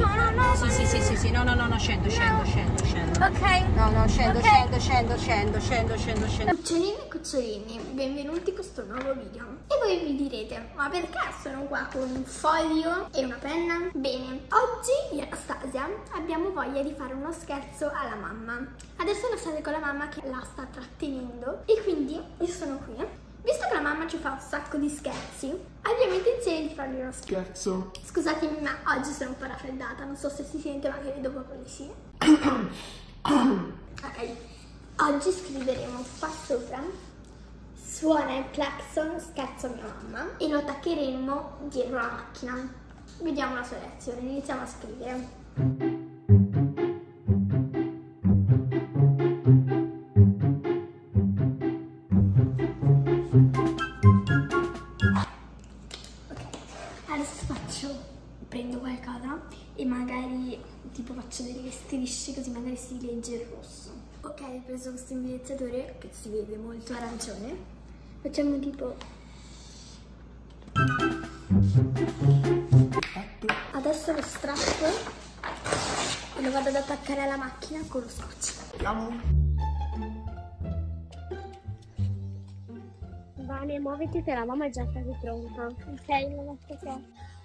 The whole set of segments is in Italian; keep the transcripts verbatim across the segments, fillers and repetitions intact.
mi no, fermo. no, no, sì, sì, sì, sì, sì, no, no, no, no, scendo, no. scendo, scendo, scendo. Ok. No, no, scendo, Ok. scendo, scendo, scendo, scendo, scendo, scendo. Cucciolini e cucciolini, benvenuti in questo nuovo video. E voi vi direte, ma perché sono qua con un foglio e una penna? Bene, oggi io e Anastasia abbiamo voglia di fare uno scherzo alla mamma. Adesso Anastasia con la mamma che la sta trattenendo e quindi io sono qui. Visto che la mamma ci fa un sacco di scherzi, abbiamo intenzione di fargli uno scherzo. Scusatemi, ma oggi sono un po' raffreddata, non so se si sente, ma credo proprio di sì. Ok, oggi scriveremo qua sopra: suona il clacson, scherzo a mia mamma, e lo attaccheremo dietro la macchina. Vediamo la sua reazione, iniziamo a scrivere. Adesso faccio, prendo qualcosa e magari tipo faccio delle strisce così magari si legge il rosso. Ok, ho preso questo indirizzatore che si vede molto arancione. Facciamo tipo... Adesso lo strappo e lo vado ad attaccare alla macchina con lo scotch. Vane, muoviti che la mamma è già quasi pronta. Ok, non aspetta.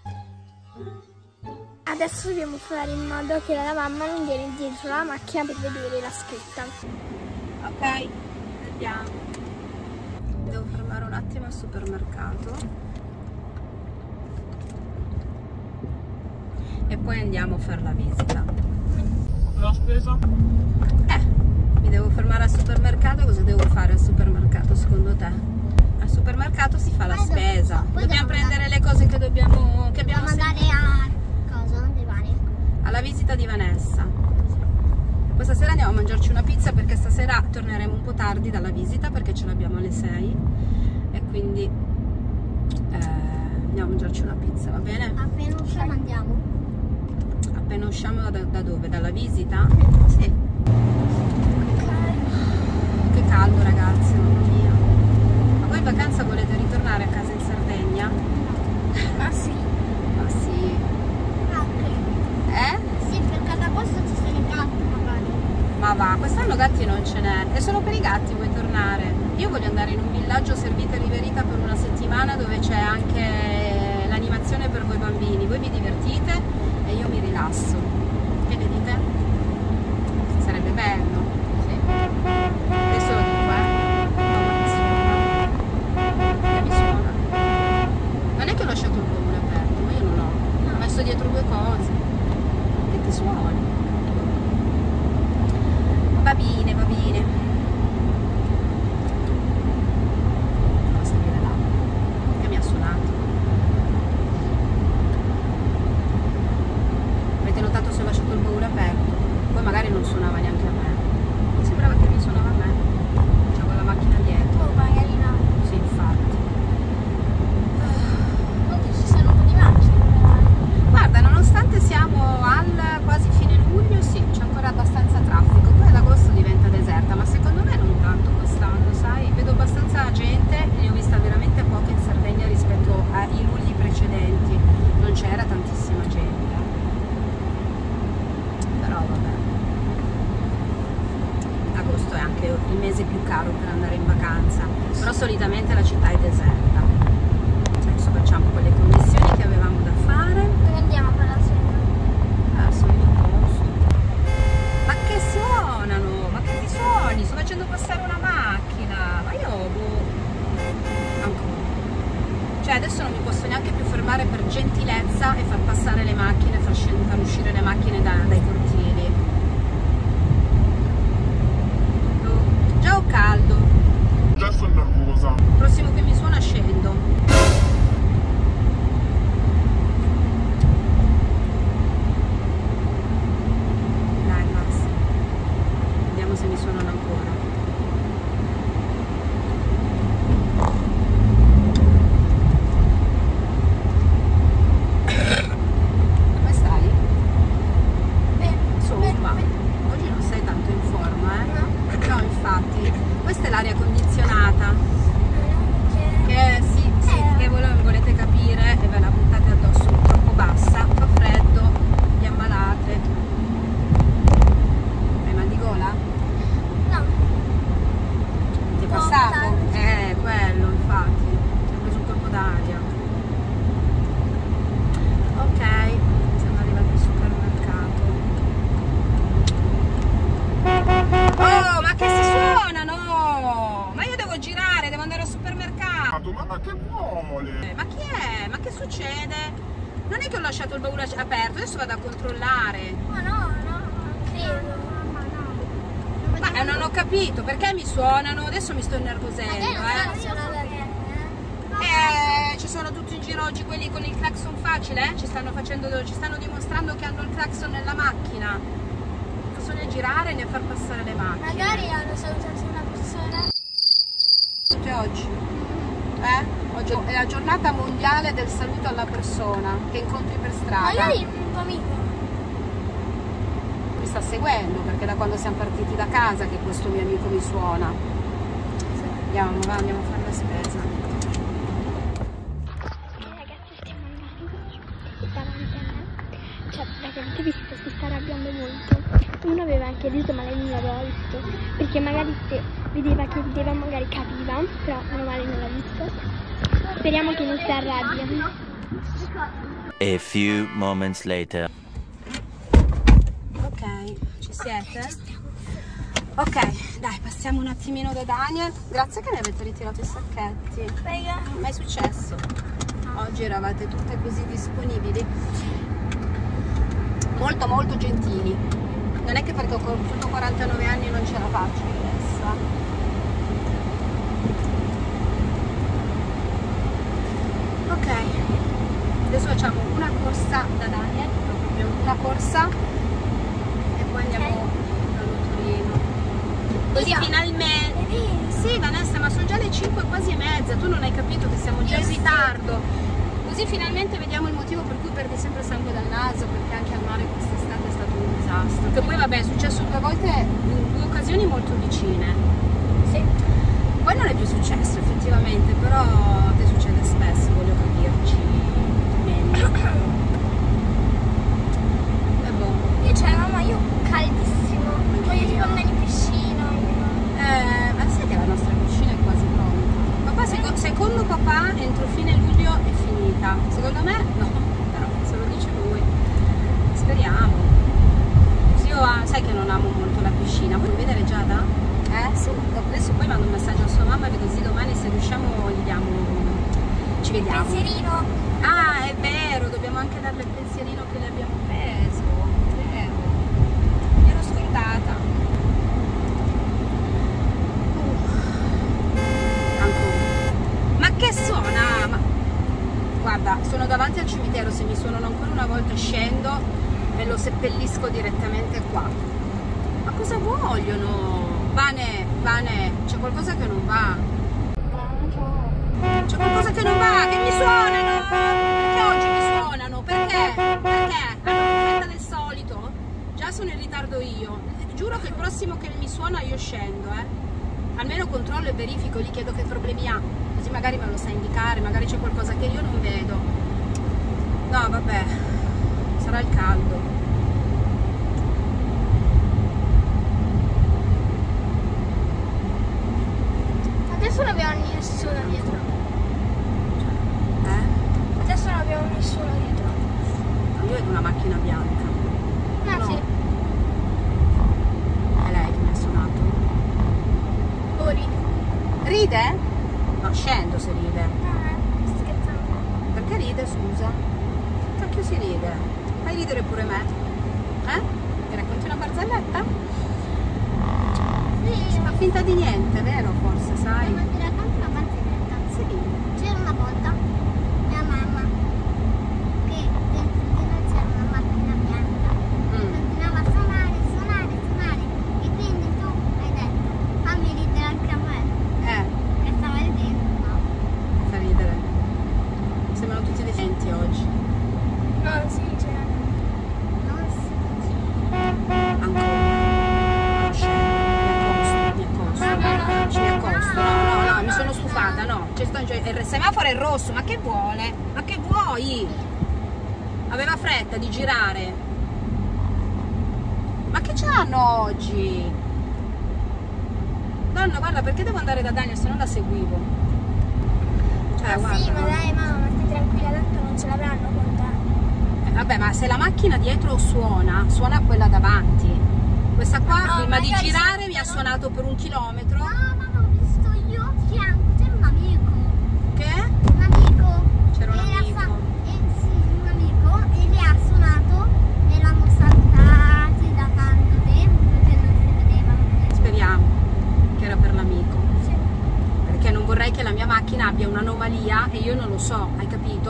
Adesso dobbiamo fare in modo che la mamma non viene dietro la macchina per vedere la scritta. Ok, andiamo. Devo fermare un attimo al supermercato e poi andiamo a fare la visita. La spesa? Eh, mi devo fermare al supermercato. Cosa devo fare al supermercato secondo te? Al supermercato si fa la Poi spesa. dopo- poi Dobbiamo dobbiamo prendere le cose che dobbiamo che abbiamo Dobbiamo andare a cosa? Dei vari? alla visita di Vanessa. Questa sera andiamo a mangiarci una pizza perché stasera torneremo un po' tardi dalla visita perché ce l'abbiamo alle sei e quindi eh, andiamo a mangiarci una pizza, va bene? Appena usciamo andiamo. Appena usciamo da, da dove? Dalla visita? Sì. Che caldo ragazzi, mamma mia. Ma voi in vacanza volete ritornare a casa in Sardegna? Ah sì? Ma sì. Anche. Eh? Sì, perché ad agosto ci sono i gatti magari. Ma va, quest'anno gatti non ce n'è. E solo per i gatti vuoi tornare? Io voglio andare in un villaggio servita e riverita per una settimana dove c'è anche l'animazione per voi bambini. Voi vi divertite e io mi rilasso. Che ne dite? Sarebbe bello. Sì. Adesso lo dico, eh. Che mi suona. Non è che ho lasciato il baule aperto, ma io non ho. Ho messo dietro due cose. Che ti suoni? Va bene, va bene. Devo salire là. Che mi ha suonato. Avete notato se ho lasciato il baule aperto? Poi magari non suonava neanche a me. Mi sembrava che mi suonava a me. C'avevo la macchina dietro. Oh, magari no. Sì, infatti. Oddio, ci sono un po' di macchine. Guarda, nonostante siamo al quasi fine luglio, sì, c'è ancora abbastanza traffico. Poi ad agosto diventa deserta, ma secondo me non tanto quest'anno, sai? Vedo abbastanza gente, ne ho vista veramente poca in Sardegna rispetto ai lulli precedenti. Non c'era tantissima gente. Però vabbè. Agosto è anche il mese più caro per andare in vacanza, però solitamente la città è deserta. Adesso facciamo quelle commissioni che avevamo da fare. Dove andiamo per la cena? Al solito posto. Ma che suonano? Ma che ti suoni? Sto facendo passare una macchina. Ma io boh. Ancora. Cioè adesso non mi posso neanche più fermare per gentilezza e far passare le macchine, far, far uscire le macchine da, dai cortili. Oh, già ho caldo. Già sono nervosa. Il prossimo che mi suona scendo. Dai, basta. Vediamo se mi suonano ancora. Come stai? Bene. Insomma, oggi non sei tanto in forma, eh? No, infatti. Questa è l'aria condizionata. Che sì, chi è? Ma che succede? Non è che ho lasciato il baule aperto, adesso vado a controllare. Ma no, no, non credo. Ma eh, non ho capito, perché mi suonano? Adesso mi sto innervosendo, eh. Eh, ci sono tutti in giro oggi quelli con il clacson facile, eh? Ci stanno facendo, ci stanno dimostrando che hanno il clacson nella macchina. Possono girare e ne far passare le macchine. Magari hanno salutato una persona. Tutte oggi. Eh? Oggi è la giornata mondiale del saluto alla persona che incontri per strada. Magari un tuo amico. Mi sta seguendo perché da quando siamo partiti da casa che questo mio amico mi suona. Andiamo, va, andiamo a fare la spesa. Ragazzi, stiamo andando davanti a me. Cioè, la gente vista si sta arrabbiando molto. Uno aveva anche riso, ma lei non l'aveva visto. Perché magari se vedeva che rideva magari capiva, però meno male non l'ha visto. Speriamo che non si arrabbi. A few moments later. Ok, ci siete? Ok, dai, passiamo un attimino da Daniel. Grazie che ne avete ritirato i sacchetti. Prega. Mai successo. Oggi eravate tutte così disponibili. Molto molto gentili. Non è che perché ho compiuto quarantanove anni non ce la faccio adesso. Ok, adesso facciamo una corsa da Daniel, proprio una corsa e poi andiamo dall'Otorino. Così Via. finalmente. Sì, Vanessa, ma sono già le cinque quasi e mezza, tu non hai capito che siamo già in ritardo. Così finalmente vediamo il motivo per cui perdi sempre sangue dal naso, perché anche al mare quest'estate è stato un disastro. Che poi vabbè è successo due volte in due occasioni molto vicine. Sì. Poi non è più successo effettivamente, però a te succede spesso, voglio capirci meglio. E boh. Io c'è mamma, io caldissimo. Voglio tipo andare in piscina. Eh, ma sai che la nostra piscina è quasi pronta? Papà, seco- secondo papà entro fine luglio è finita. Secondo me no, però se lo dice lui. Speriamo. Io ah, sai che non amo molto la piscina. Vuoi vedere Giada? Eh? Sì. Adesso poi mando un messaggio a sua mamma e così domani se riusciamo gli diamo. Ci vediamo. Pensierino. Ah, è vero, dobbiamo anche darle il pensierino che le abbiamo preso. È vero. Mi ero scordata. Ancora. Ma che suona? Ma... Guarda, sono davanti al cimitero, se mi suonano ancora una volta scendo e lo seppellisco direttamente qua. Ma cosa vogliono? Vane, Vane, c'è qualcosa che non va. C'è qualcosa che non va, che mi suonano! Perché oggi mi suonano? Perché? Perché? Hanno più fretta del solito? Già sono in ritardo io. Giuro che il prossimo che mi suona io scendo, eh. Almeno controllo e verifico, gli chiedo che problemi ha. Così magari me lo sa indicare, magari c'è qualcosa che io non vedo. No, vabbè, sarà il caldo. Adesso non abbiamo nessuno dietro. Eh? Adesso non abbiamo nessuno dietro. Io vedo una macchina bianca. Ma No. sì. È lei che mi ha suonato. Oh, ridi. Ride? No, scendo se ride. No, sto scherzando. Perché ride, scusa? Cacchio si ride? Fai ridere pure me? Eh? Mi racconti una barzelletta? Sì. Fa finta di niente, vero? Forse, sai? Ma ti racconto una barzelletta. Sì. C'era una volta mia mamma che dentro di noi c'era una macchina bianca. Mm. Continuava a suonare, suonare, suonare. E quindi tu hai detto, fammi ridere anche a me. Eh, Che stava ridendo, no? fa ridere. Sembrano tutti decenti oggi. No, sì, c'era. Non si Ancora. Non scendo. Mi accosto, mi accosto. Ci mi accosto. No, no, no, mi sono stufata, no. Cioè, sto in gio- il semaforo è rosso, ma che vuole? Ma che vuoi? Aveva fretta di girare. Ma che c'hanno oggi? Donna, guarda, perché devo andare da Daniel se non la seguivo? Cioè, Ma sì, guarda. ma dai mamma, stai tranquilla, tanto non ce l'avranno con te. Eh, vabbè, ma se la macchina dietro suona, suona quella davanti. Questa qua, No, prima di magari girare, se- mi ha suonato per un chilometro. No, ma l'ho visto io a fianco, c'era un amico. Che? Un amico. C'era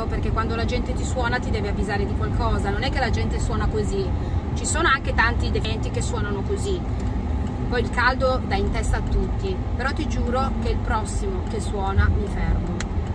perché quando la gente ti suona ti deve avvisare di qualcosa, non è che la gente suona così, ci sono anche tanti deficienti che suonano così, poi il caldo dà in testa a tutti, però ti giuro che il prossimo che suona mi fermo.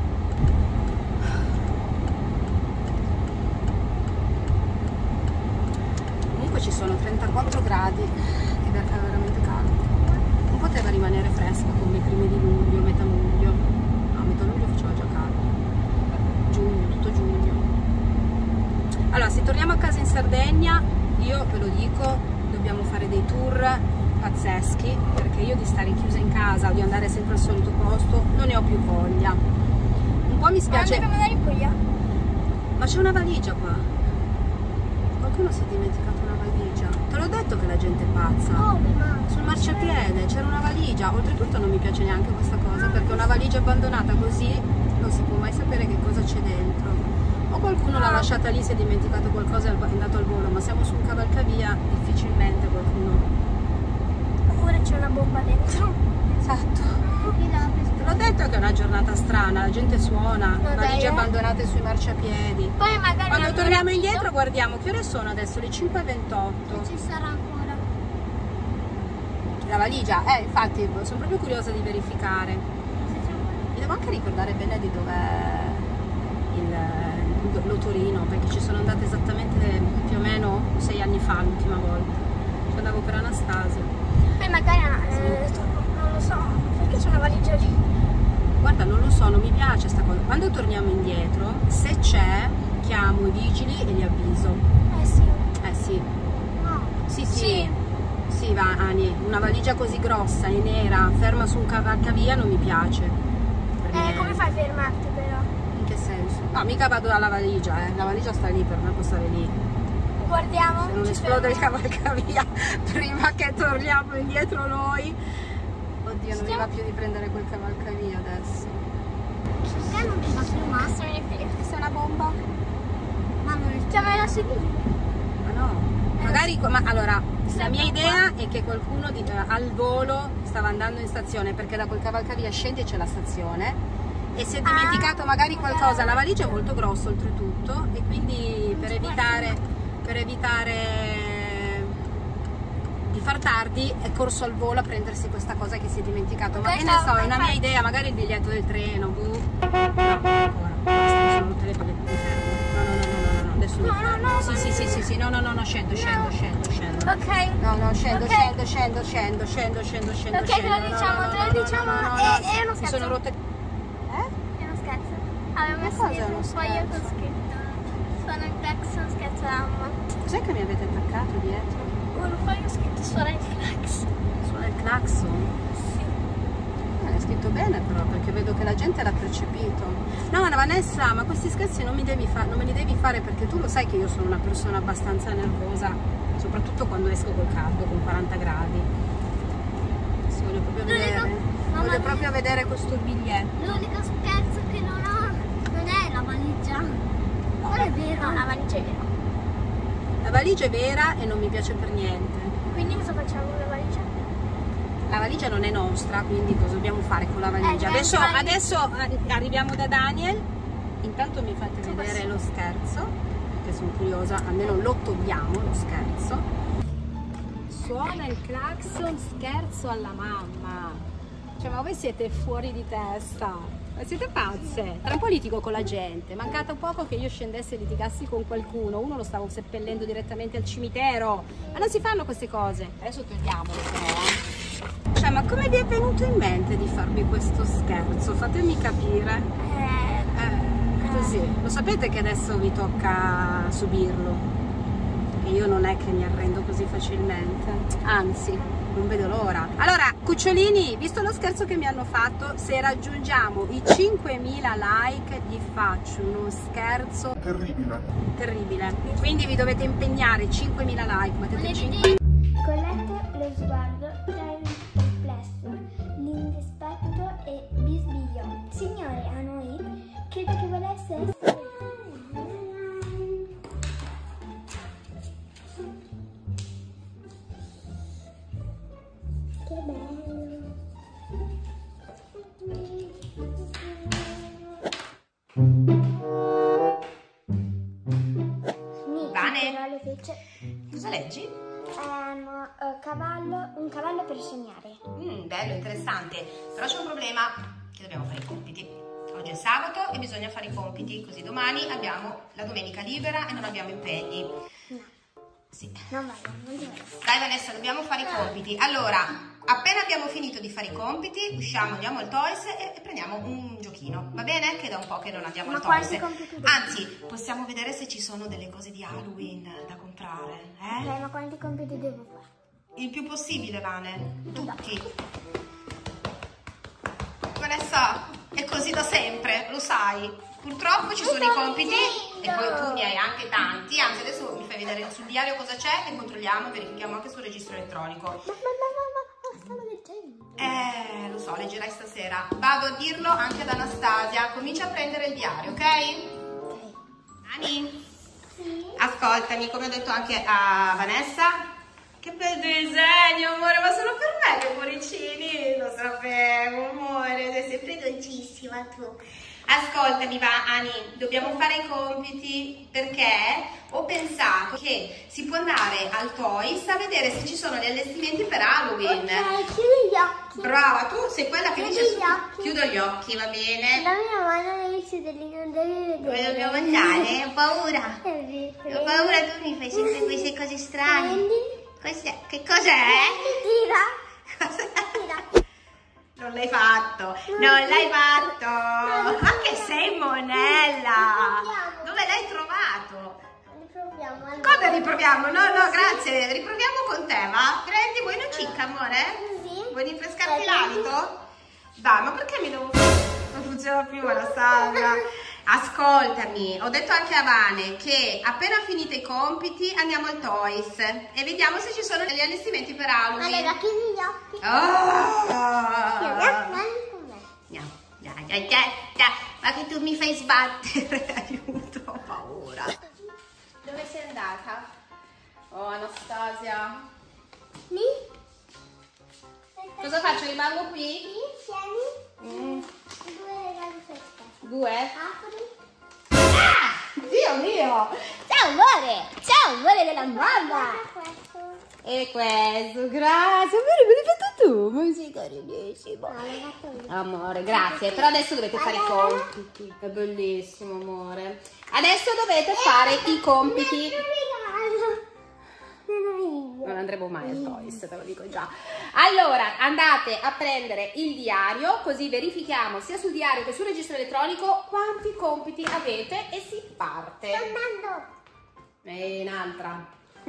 Comunque ci sono trentaquattro gradi ed è veramente caldo, non poteva rimanere fresco come i primi di luglio, metà luglio, no, metà luglio faceva già caldo, giugno, tutto giugno. Allora, se torniamo a casa in Sardegna, io ve lo dico, dobbiamo fare dei tour pazzeschi, perché io di stare chiusa in casa o di andare sempre al solito posto non ne ho più voglia. Un po' mi spiace. Ma andare in Puglia? Ma c'è una valigia qua. Qualcuno si è dimenticato una valigia. Te l'ho detto che la gente è pazza. Oh, ma... Sul marciapiede c'era una valigia. Oltretutto non mi piace neanche questa cosa, perché una valigia abbandonata così non si può mai sapere che cosa c'è dentro. O qualcuno l'ha lasciata lì, si è dimenticato qualcosa e è andato al volo, ma siamo su un cavalcavia, difficilmente qualcuno. Oppure c'è una bomba dentro. Esatto. Te l'ho detto che è una giornata strana, la gente suona, No, valigie dai, eh. abbandonate sui marciapiedi. Poi magari Quando torniamo indietro guardiamo che ore sono adesso, le cinque e ventotto. ci sarà ancora. La valigia, eh infatti sono proprio curiosa di verificare. Mi devo anche ricordare bene di dov'è il l'Otorino, perché ci sono andata esattamente più o meno sei anni fa l'ultima volta. Ci andavo per Anastasia. Poi magari eh, non lo so, perché c'è una valigia lì. Guarda, non lo so, non mi piace sta cosa. Quando torniamo indietro, se c'è, chiamo i vigili e li avviso. Eh sì. Eh sì. No. Sì, sì. Sì. Sì, va, Ani, una valigia così grossa e nera, ferma su un cavalcavia non mi piace. Per Eh, niente. come fai a fermarti però? In che senso? No, mica vado dalla valigia, eh. La valigia sta lì, per me può stare lì. Guardiamo. Se non ci esplode il fermiamo. cavalcavia prima che torniamo indietro noi. Oddio, non mi Stiamo- va più di prendere quel cavalcavia adesso. Perché non mi va più massa? Me ne frega che sia una bomba. Ma non stiamo nella sedina. Ma no, magari, ma allora, la mia idea è che qualcuno di, eh, al volo stava andando in stazione, perché da quel cavalcavia scendi e c'è la stazione e si è dimenticato magari qualcosa. La valigia è molto grossa oltretutto e quindi per evitare, per evitare di far tardi è corso al volo a prendersi questa cosa che si è dimenticato. Ma che ne so, è una mia idea, magari il biglietto del treno, boh. No, ancora, basta, mi sono rotte le palle, mi fermo. No, no, no, no, no, no, adesso mi No, no, fermo. no, Sì, sì, sì, sì, sì, no, no, no, no, scendo, scendo, scendo, scendo. Ok. No, no, scendo, Ok. scendo, scendo, scendo, scendo, scendo, scendo, Ok, scendo. te lo No, diciamo, no, te no, lo no, diciamo. no, no, no, È- no. è uno Mi scherzo. sono rotte. Eh? È uno scherzo. Avevo messo cosa è dietro uno un foglio con scherzo? scritto. Suona il clacson, scherzo la mamma. Cos'è che mi avete attaccato dietro? Un foglio scritto suona il clacson. Suona il clacson? Sì. Eh, è scritto bene però, perché vedo che la gente l'ha percepito. No, Anna Vanessa, ma questi scherzi non, mi devi fa- non me li devi fare, perché tu lo sai che io sono una persona abbastanza nervosa, soprattutto quando esco col caldo, con quaranta gradi. Adesso voglio proprio vedere, no, voglio ma- proprio vedere questo biglietto. L'unico scherzo che non ho non è la valigia. Non è vero. No, la valigia è vera. La valigia è vera e non mi piace per niente. Quindi cosa facciamo con la valigia? La valigia non è nostra, quindi cosa dobbiamo fare con la valigia? Eh, Adesso, valigia. adesso eh, arriviamo da Daniel, intanto mi fate Tu vedere passi. lo scherzo, perché sono curiosa, almeno lo togliamo lo scherzo. Suona il clacson, scherzo alla mamma. Cioè, ma voi siete fuori di testa, ma siete pazze. Tra un po' litigo con la gente, mancata poco che io scendessi e litigassi con qualcuno, uno lo stavo seppellendo direttamente al cimitero, ma non si fanno queste cose. Adesso togliamolo però, eh. Cioè, ma come vi è venuto in mente di farmi questo scherzo? Fatemi capire. Eh, Eh, così, lo sapete che adesso vi tocca subirlo. E io non è che mi arrendo così facilmente, anzi, non vedo l'ora. Allora, cucciolini, visto lo scherzo che mi hanno fatto, se raggiungiamo i cinquemila like gli faccio uno scherzo Terribile. terribile. Quindi vi dovete impegnare, cinquemila like, mettete cinque. Collette lo sguardo tra il perplesso, l'indispetto e bisbigliò. Signore, a noi credo che volesse essere... Che bello! Però Vane, le fece cosa leggi? ehm, eh, cavallo, un cavallo per sognare. Mm, bello, interessante. Però c'è un problema, che dobbiamo fare i compiti. Oggi è sabato e bisogna fare i compiti, così domani abbiamo la domenica libera e non abbiamo impegni. No, Sì. non vado, non ti vado. Dai Vanessa, dobbiamo fare i compiti. Allora, appena abbiamo finito di fare i compiti, usciamo, andiamo al Toys e, e prendiamo un giochino. Va bene? Che da un po' che non andiamo Ma al Toys. quanti compiti devi? Anzi, possiamo vedere se ci sono delle cose di Halloween da comprare. Eh? Ok, ma quanti compiti devo fare? Il più possibile, Vane. Tutti. Vanessa, è così da sempre, lo sai. Purtroppo ci sono i compiti e poi tu ne hai anche tanti. Anzi, adesso mi fai vedere sul diario cosa c'è e controlliamo e verifichiamo anche sul registro elettronico. Ma, ma, ma, ma, ma, stavo leggendo. Eh, lo so, leggerai stasera. Vado a dirlo anche ad Anastasia. Comincia a prendere il diario, ok? Ok. Ani, ascoltami, come ho detto anche a Vanessa. Che bel disegno, amore, ma sono per me che cuoricini. Lo sapevo, amore, sei sempre dolcissima tu. Ascoltami, va, Ani, dobbiamo fare i compiti perché ho pensato che si può andare al Toys a vedere se ci sono gli allestimenti per Halloween. Ok, chiudi gli occhi. Brava, tu sei quella che Chiudi dice gli su- occhi. chiudo gli occhi, va bene? La mia mano devi chiuderli, non devi Dove vedere. dobbiamo andare? Ho paura. Prendi, Ho paura, tu mi fai sempre queste cose strane. Prendi, Cos'è? Che cos'è? tira, Cos'è? tira. Non l'hai fatto, non l'hai fatto. Ma che sei monella? Dove l'hai trovato? Riproviamo. allora. Come riproviamo? No, no, grazie. Riproviamo con te, va? Prendi, vuoi una cicca, amore? Così. Vuoi rinfrescarti l'abito? Dai, ma perché mi devo... Non funziona più la sala. Ascoltami, ho detto anche a Vane che appena finite i compiti andiamo al Toys e vediamo se ci sono degli allestimenti per Halloween. Allora, chiudi gli occhi. Ah! Chiudi, vieni con me. No, dai, dai, dai, dai, ma che tu mi fai sbattere, aiuto, ho paura. Dove sei andata? Oh, Anastasia. Lì. Cosa faccio? Rimango qui? Sì, tieni. Mm, Due regali queste. due? Apri. Ah! Dio mio! Ciao amore! Ciao amore della mamma! E questo, grazie, amore, me l'hai fatto tu, ma sei carinissimo. No, l'hai fatto io. Amore, grazie, però adesso dovete fare i compiti. È bellissimo, amore. Adesso dovete fare i compiti. Non andremo mai al Toys, te lo dico già. Allora, andate a prendere il diario, così verifichiamo sia sul diario che sul registro elettronico quanti compiti avete e si parte. Sto andando. E un'altra.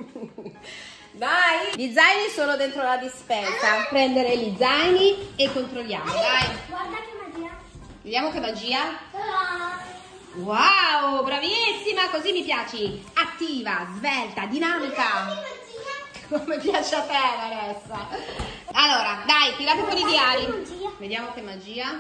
Dai! Gli zaini sono dentro la dispensa. Prendere gli zaini e controlliamo, dai. Guarda che magia. Vediamo che magia. Ah. Wow, bravissima, così mi piaci. Attiva, svelta, dinamica. Come piace a te, Vanessa. Allora, dai, tirate fuori i diari. Vediamo che magia.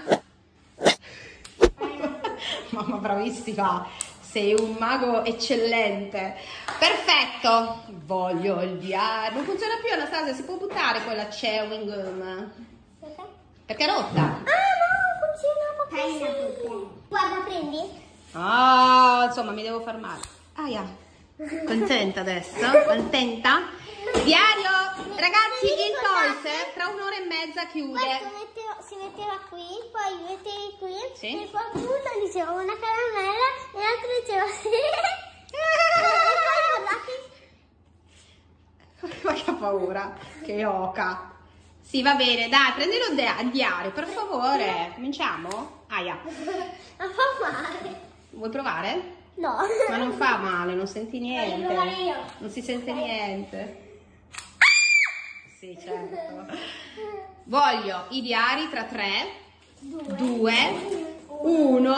Mamma, bravissima. Sei un mago eccellente. Perfetto. Voglio il diario. Non funziona più, Anastasia. Si può buttare quella chewing gum? Perché è rotta. Ah no, funziona pochissimo. Guarda, prendi. Ah, insomma, mi devo far male. Aia. Contenta adesso? Contenta? Diario, ragazzi, il Toys tra un'ora e mezza chiude. Questo metteva, si metteva qui, poi mettevi qui, Sì. e qualcuno diceva una caramella e l'altro diceva sì. E poi guardate. Ma che paura, che oca. Sì, va bene, dai, prendilo il diario, per favore. Cominciamo? Aia. Ma fa male. Vuoi provare? No. Ma non fa male, non senti niente. Voglio provare io. Non si sente niente. Sì, certo. Voglio i diari tra tre, due, uno.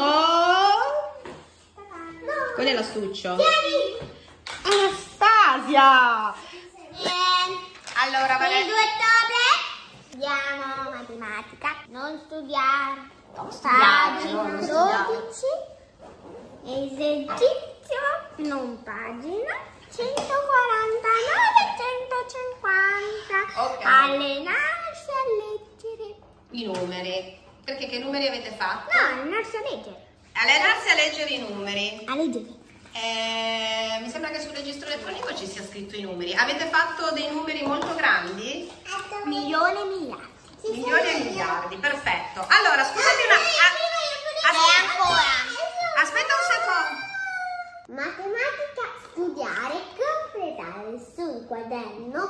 Quello è l'astuccio. Tieni. Anastasia! Allora, va Il bene. due ottobre studiamo matematica, non studiare. studiare, Pagina no, non studiare. dodici, esercizio, non pagina, centoquarantanove e centocinquanta. Ok. Allenarsi a leggere. I numeri. Perché che numeri avete fatto? No, allenarsi a leggere. Allenarsi a leggere i numeri. A leggere. Ehm, mi sembra che sul registro elettronico ci sia scritto i numeri. Avete fatto dei numeri molto grandi? Milioni e miliardi. Milioni e miliardi, perfetto. Allora, scusami una... a- aspetta, aspetta un secondo. Matematica, studiare, completare sul quaderno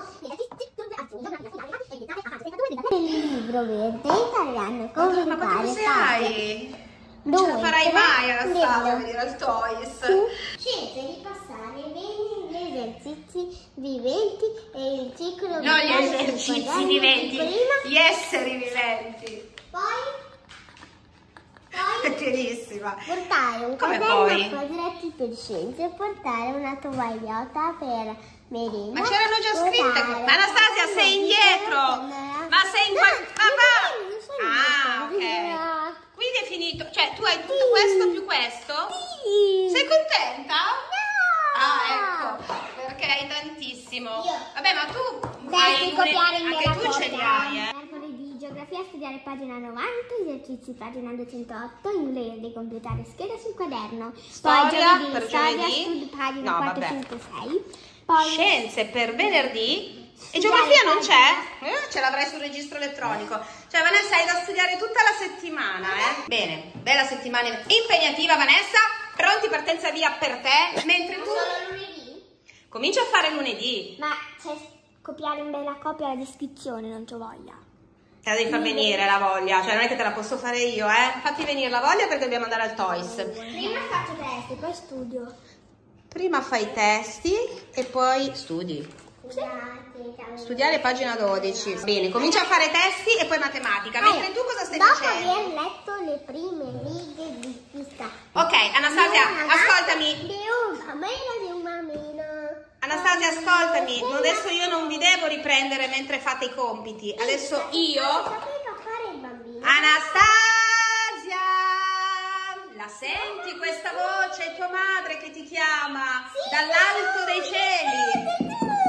il libro verde italiano, Ma, ma quante cose hai? Non ce la farai mai Anastasia a vedere il Toys. Scelta di passare bene gli esercizi viventi e il ciclo No, vitale gli sul esercizi quaderno viventi, prima. gli esseri viventi. Poi Poi Bellissima. portare un Come quaderno poi? a quadretti per scienze e portare una tovagliata per merenda. Ma c'erano già scritte. portare Ma Anastasia, sei indietro. una- Ma sei in No, qual- ma va. non sono Ah, indietro, ok. Quindi è finito. Cioè, tu hai tutto questo più questo? Sì. Sei contenta? No. Ah, ecco. Perché hai tantissimo. Io. Vabbè, ma tu Devi hai un- copiare in anche bella tu ce li copia. hai, eh. Mercoledì geografia, studiare pagina novanta, esercizi pagina duecentootto, inglese, completare scheda sul quaderno. Storia Poi giovedì, per storia, giovedì. studi pagina No, quattro, vabbè. cinque, sei. Poi Scienze per venerdì. E Studiare geografia non pagina. c'è? Eh, ce l'avrai sul registro elettronico. Cioè Vanessa hai da studiare tutta la settimana, eh? Bene, bella settimana impegnativa Vanessa. Pronti, partenza via per te. Mentre tu solo lunedì? cominci a fare lunedì. Ma c'è copiare in bella copia la descrizione, non c'ho voglia. Te la devi far venire la voglia. Cioè non è che te la posso fare io, eh? Fatti venire la voglia perché dobbiamo andare al Toys. Prima faccio testi, poi studio. Prima fai i testi e poi studi. Studiare pagina dodici. Bene, comincia a fare testi e poi matematica. Mentre tu cosa stai Dopo facendo? aver letto le prime righe di questa. Ok, Anastasia, ascoltami. Di una mela, di una mela. Anastasia, ascoltami. Adesso io non vi devo riprendere mentre fate i compiti. Adesso io... Sapeva fare il bambino. Anastasia! La senti questa voce? È tua madre che ti chiama dall'alto dei cieli.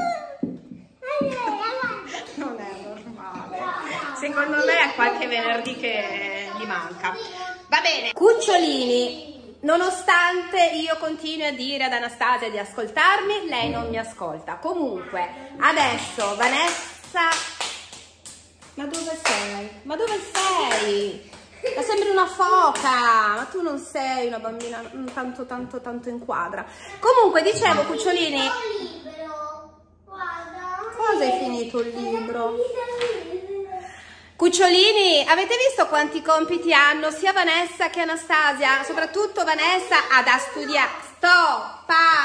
Non è normale. Secondo me è qualche venerdì che gli manca. Va bene. Cucciolini, nonostante io continui a dire ad Anastasia di ascoltarmi, lei non mi ascolta. Comunque, adesso Vanessa... Ma dove sei? Ma dove sei? Ma sembri una foca, ma tu non sei una bambina tanto tanto tanto in quadra. Comunque, dicevo, Cucciolini... Libero. Guarda. Cosa hai finito il libro? Cucciolini, avete visto quanti compiti hanno sia Vanessa che Anastasia? Soprattutto Vanessa ha da studiare. Sto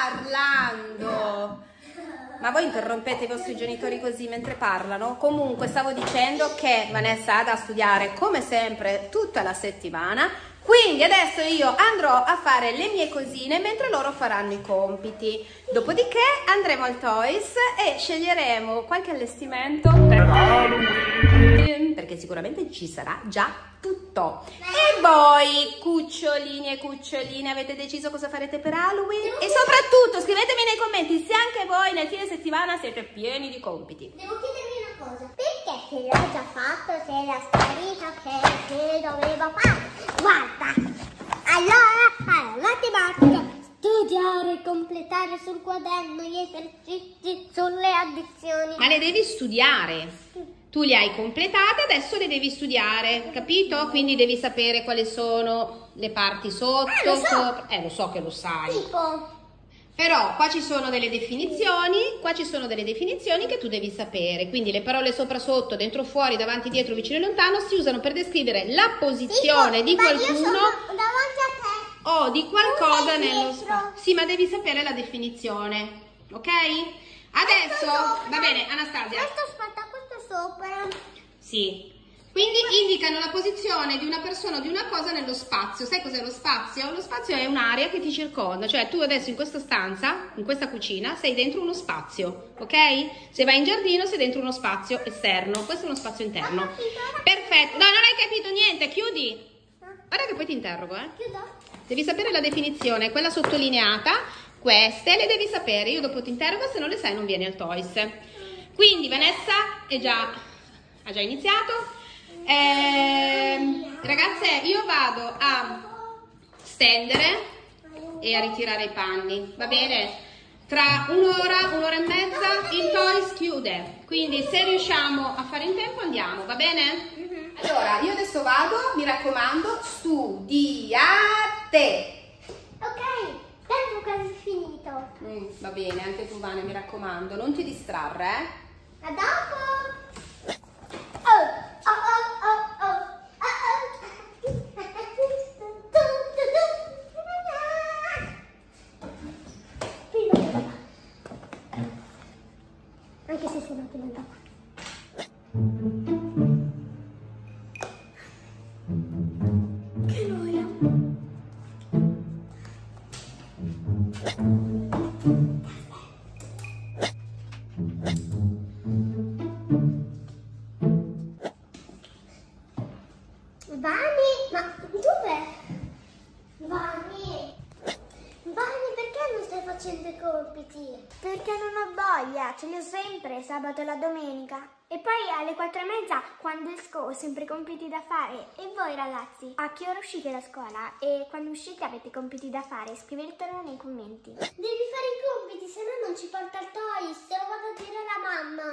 parlando. Ma voi interrompete i vostri genitori così mentre parlano? Comunque stavo dicendo che Vanessa ha da studiare come sempre tutta la settimana. Quindi adesso io andrò a fare le mie cosine mentre loro faranno i compiti. Dopodiché andremo al Toys e sceglieremo qualche allestimento per Halloween, perché sicuramente ci sarà già tutto. E voi, cucciolini e cuccioline, avete deciso cosa farete per Halloween? E soprattutto scrivetemi nei commenti se anche voi nel fine settimana siete pieni di compiti. Devo chiedervi una cosa. Perché se l'ho già fatto, se era sparita, che se doveva fare? Guarda, allora, allora, matematica, studiare e completare sul quaderno gli esercizi sulle addizioni. Ma le devi studiare. Tu li hai completate, adesso le devi studiare, capito? Quindi devi sapere quali sono le parti sotto, Eh, lo so. sopra. Eh, lo so che lo sai. Tipo, Però qua ci sono delle definizioni, qua ci sono delle definizioni che tu devi sapere. Quindi le parole sopra, sotto, dentro, fuori, davanti, dietro, vicino e lontano si usano per descrivere la posizione di ma io qualcuno sono davanti a te. o di qualcosa Tu sei nello dietro. spazio. Sì, ma devi sapere la definizione, ok? Adesso, va bene, Anastasia. Questo aspetta, questo sopra. Sì. Quindi indicano la posizione di una persona o di una cosa nello spazio. Sai cos'è lo spazio? Lo spazio è un'area che ti circonda, cioè tu adesso in questa stanza, in questa cucina, sei dentro uno spazio, ok? Se vai in giardino sei dentro uno spazio esterno, questo è uno spazio interno. Perfetto, no, non hai capito niente, chiudi. Guarda che poi ti interrogo, eh. Chiudo. Devi sapere la definizione, quella sottolineata, queste le devi sapere. Io dopo ti interrogo, se non le sai non vieni al Toys. Quindi Vanessa è già, ha già iniziato. Eh, ragazze, io vado a stendere e a ritirare i panni, va bene? Tra un'ora, un'ora e mezza il Toys chiude, quindi se riusciamo a fare in tempo andiamo, va bene? Mm-hmm. Allora, io adesso vado, mi raccomando, studiate! Ok, tempo quasi finito. Mm, va bene, anche tu Vane, mi raccomando, non ti distrarre, eh? A dopo! Oh, oh, oh, oh, oh, oh, oh. Anche se sono appena dopo. Che noia! Vani, ma dov'è? Vani, Vani, perché non stai facendo i compiti? Perché non ho voglia, ce li ho sempre, sabato e la domenica. E poi alle quattro e mezza, quando esco, ho sempre compiti da fare. E voi ragazzi, a che ora uscite da scuola? E quando uscite avete compiti da fare? Scrivetelo nei commenti. Devi fare i compiti, se no non ci porta il Toys, te lo vado a dire alla mamma.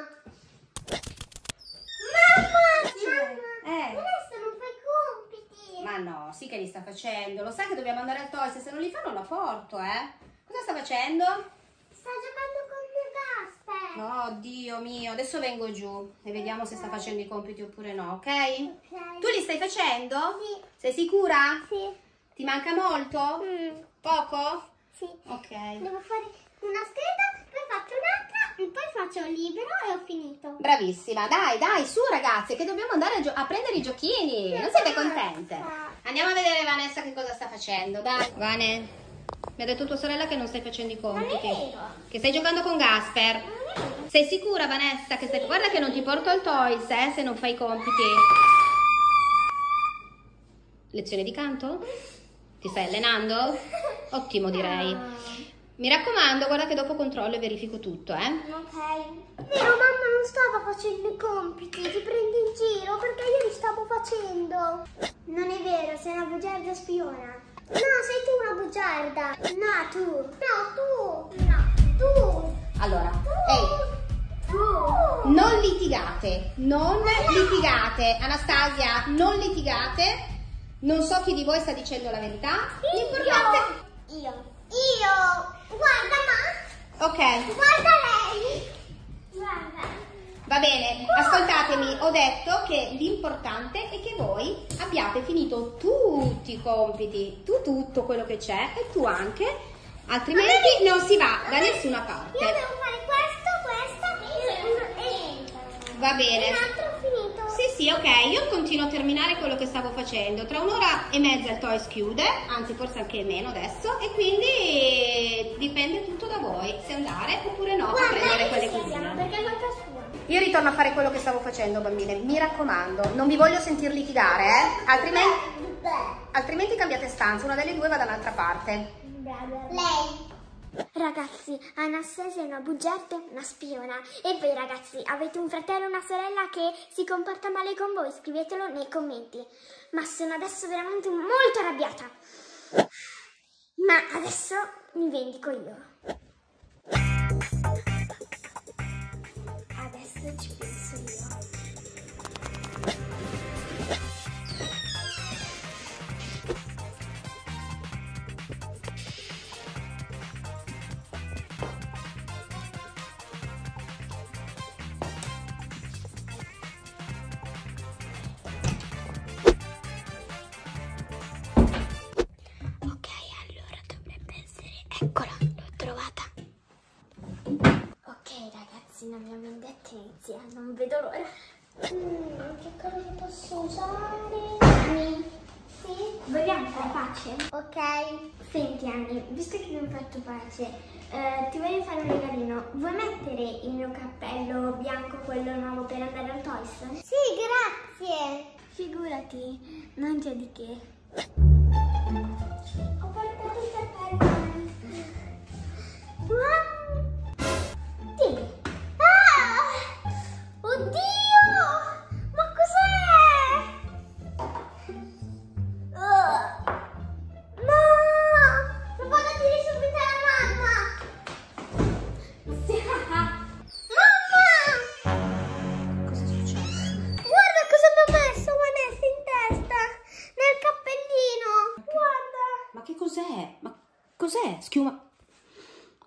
Mamma! Mamma! Eh. Adesso non fai compiti! Ma no, sì che li sta facendo, lo sai che dobbiamo andare al Toys, se non li fa non la porto, eh? Cosa sta facendo? Sta giocando con il Gasper! No, Dio mio, adesso vengo giù e vediamo se sta facendo i compiti oppure no, ok? Ok. Tu li stai facendo? Sì. Sei sicura? Sì. Ti manca molto? Mm. Poco? Sì. Ok. Devo fare una scheda, poi faccio un'altra, e poi faccio un libro e ho finito. Bravissima, dai, dai, su ragazze, che dobbiamo andare a, a prendere i giochini. Non siete contente? Andiamo a vedere Vanessa che cosa sta facendo, dai. Vane, mi ha detto tua sorella che non stai facendo i compiti. Non è vero. Che stai giocando con Gasper. Sei sicura Vanessa che stai... Guarda che non ti porto al Toys, eh, se non fai i compiti. Lezione di canto? Ti stai allenando? Ottimo direi. Mi raccomando, guarda che dopo controllo e verifico tutto, eh. Ok. Vero, mamma non stava facendo i compiti, ti prendi in giro perché io li stavo facendo. Non è vero, sei una bugiarda spiona. No, sei tu una bugiarda. No, tu. No, tu. No, tu. Allora, ehi, Tu. non litigate, non litigate. Anastasia, non litigate. Non so chi di voi sta dicendo la verità. L'importante... Io. Io. Guarda, ma. Ok, Guarda lei. Guarda. va bene, ascoltatemi, ho detto che l'importante è che voi abbiate finito tutti i compiti, tu tutto quello che c'è e tu anche, altrimenti non si va da nessuna Io parte. devo fare questo, questo e, e Va bene. un altro ho finito. Sì, sì, ok, io continuo a terminare quello che stavo facendo. Tra un'ora e mezza il Toys chiude, anzi forse anche meno adesso, e quindi dipende tutto da voi, se andare oppure no a prendere quelle cosine. Perché è colpa sua. Io ritorno a fare quello che stavo facendo, bambine, mi raccomando, non vi voglio sentir litigare, eh? Altrimenti, altrimenti cambiate stanza, una delle due va da un'altra parte. Lei. Ragazzi, Anastasia è una bugiarda e una spiona. E voi ragazzi, avete un fratello o una sorella che si comporta male con voi? Scrivetelo nei commenti. Ma sono adesso veramente molto arrabbiata. Ma adesso mi vendico io. Adesso ci penso io. Eccola, l'ho trovata. Ok ragazzi, la mia vendetta inizia, non vedo l'ora. Mm, che cosa posso usare? Anni, Sì. vogliamo fare pace? Ok. Senti Anni, visto che abbiamo fatto pace, eh, ti voglio fare un regalino. Vuoi mettere il mio cappello bianco, quello nuovo, per andare al Toys? Sì, grazie. Figurati, non c'è di che. Ho portato il cappello. Wow. Sì. Ah! Oddio! Ma cos'è? Uh. No! Lo vado a dire subito alla mamma.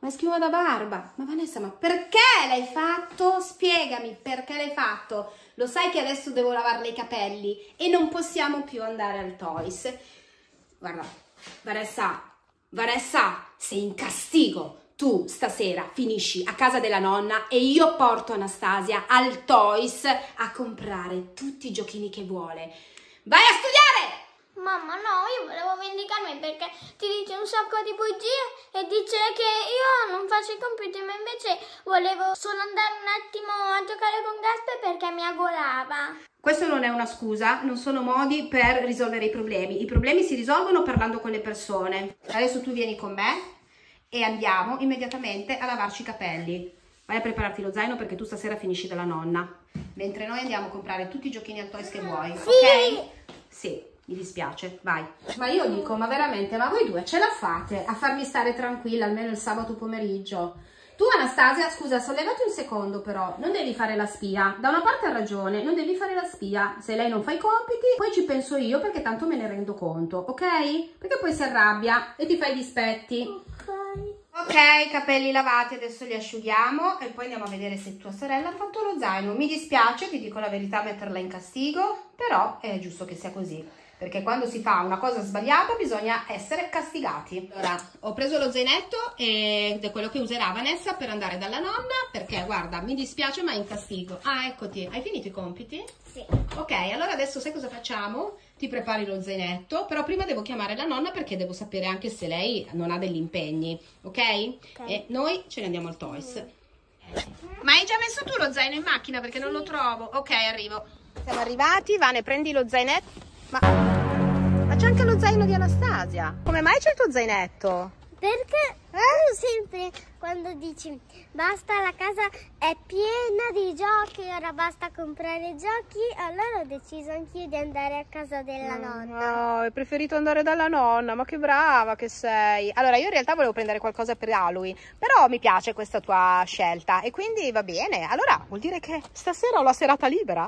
ma è schiuma da barba. Ma Vanessa, ma perché l'hai fatto? Spiegami perché l'hai fatto. Lo sai che adesso devo lavarle i capelli e non possiamo più andare al Toys. Guarda, Vanessa, Vanessa, sei in castigo. Tu stasera finisci a casa della nonna e io porto Anastasia al Toys a comprare tutti i giochini che vuole. Vai a studiare! Mamma, no, io volevo vendicarmi perché ti dice un sacco di bugie e dice che io non faccio i compiti, ma invece volevo solo andare un attimo a giocare con Gasper perché mi agolava. Questo non è una scusa, non sono modi per risolvere i problemi. I problemi si risolvono parlando con le persone. Adesso tu vieni con me e andiamo immediatamente a lavarci i capelli. Vai a prepararti lo zaino perché tu stasera finisci dalla nonna. Mentre noi andiamo a comprare tutti i giochini al Toys che vuoi, Sì. ok? Sì, mi dispiace, vai. Ma io dico, ma veramente, ma voi due ce la fate a farmi stare tranquilla almeno il sabato pomeriggio? Tu Anastasia, scusa, sollevati un secondo però, non devi fare la spia. Da una parte ha ragione, non devi fare la spia. Se lei non fa i compiti, poi ci penso io perché tanto me ne rendo conto, ok? Perché poi si arrabbia e ti fa i dispetti. Ok, capelli lavati, adesso li asciughiamo e poi andiamo a vedere se tua sorella ha fatto lo zaino. Mi dispiace, ti dico la verità, metterla in castigo, però è giusto che sia così, perché quando si fa una cosa sbagliata bisogna essere castigati. Allora, ho preso lo zainetto ed è quello che userà Vanessa per andare dalla nonna, perché guarda, mi dispiace ma è in castigo. Ah, eccoti, hai finito i compiti? Sì. Ok, allora adesso sai cosa facciamo? Ti prepari lo zainetto, però prima devo chiamare la nonna perché devo sapere anche se lei non ha degli impegni, ok? Ok. E noi ce ne andiamo al Toys. Ma hai già messo tu lo zaino in macchina perché non lo trovo? Ok, arrivo. Siamo arrivati, Vane, prendi lo zainetto. Ma, ma c'è anche lo zaino di Anastasia. Come mai c'è il tuo zainetto? Perché tu sempre quando dici basta, la casa è piena di giochi, ora basta comprare giochi, allora ho deciso anch'io di andare a casa della nonna. No, hai preferito andare dalla nonna, ma che brava che sei. Allora, io in realtà volevo prendere qualcosa per Halloween, però mi piace questa tua scelta e quindi va bene. Allora, vuol dire che stasera ho la serata libera?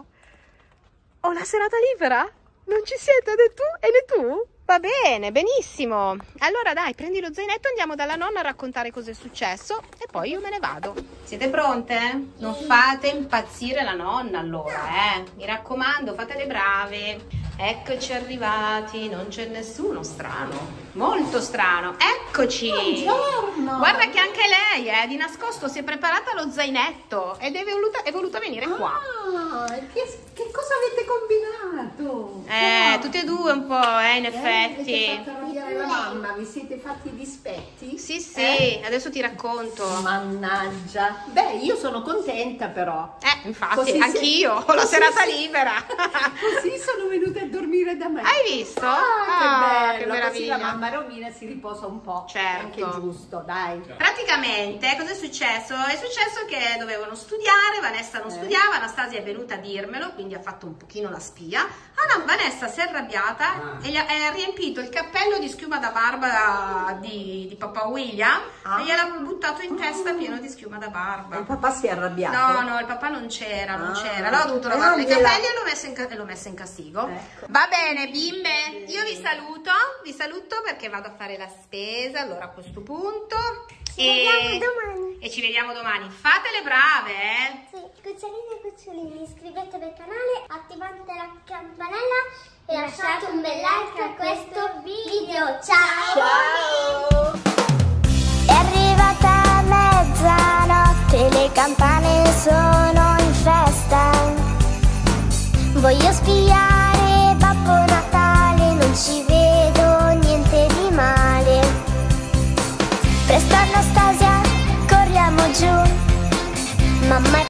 Ho la serata libera? Non ci siete né tu e né tu? Va bene, benissimo. Allora dai, prendi lo zainetto, andiamo dalla nonna a raccontare cosa è successo e poi io me ne vado. Siete pronte? Non fate impazzire la nonna allora, eh. Mi raccomando, fate le brave. Eccoci arrivati, non c'è nessuno strano. Molto strano. Eccoci. Buongiorno. Guarda che anche lei, eh, di nascosto si è preparata lo zainetto ed è voluta, è voluta venire qua. Ah, che, che cosa avete combinato? Eh, tutte e due un po', eh, in Eh, effetti. avete fatto arrabbiare la mamma, vi siete fatti i dispetti? Sì, sì, Eh? adesso ti racconto. Mannaggia. Beh, io sono contenta però. Eh, infatti, Così si- anch'io ho la così serata si- libera. Così sono venute a dormire da me. Hai visto? Ah, Ah, che che bello. Così meraviglia. la mamma Romina si riposa un po'. Certo. È anche giusto, dai. Praticamente cosa è successo? È successo che dovevano studiare, Vanessa non Eh. studiava, Anastasia è venuta a dirmelo, quindi ha fatto un pochino la spia. Ah no, Vanessa si è arrabbiata e gli ha, ha riempito il cappello di schiuma da barba di, di papà William Ah. e gliel'ha buttato in testa pieno di schiuma da barba. Il papà si è arrabbiato. No, no, il papà non c'era, non Ah. c'era. Allora ho dovuto Eh, lavare i gliela- capelli e l'ho messa in, ca- e l'ho messa in castigo. Ecco. Va bene, bimbe, io vi saluto, vi saluto perché vado a fare la spesa, allora a questo punto. Ci vediamo domani. E ci vediamo domani. Fate le brave, eh? Sì, cucciolini e cucciolini, iscrivetevi al canale, attivate la campanella e lasciate un bel like a questo video. Ciao! Ciao! È arrivata mezzanotte, le campane sono in festa. Voglio spiare Babbo Natale, non ci vedo niente di male. Presto Anastasia, corriamo giù, mamma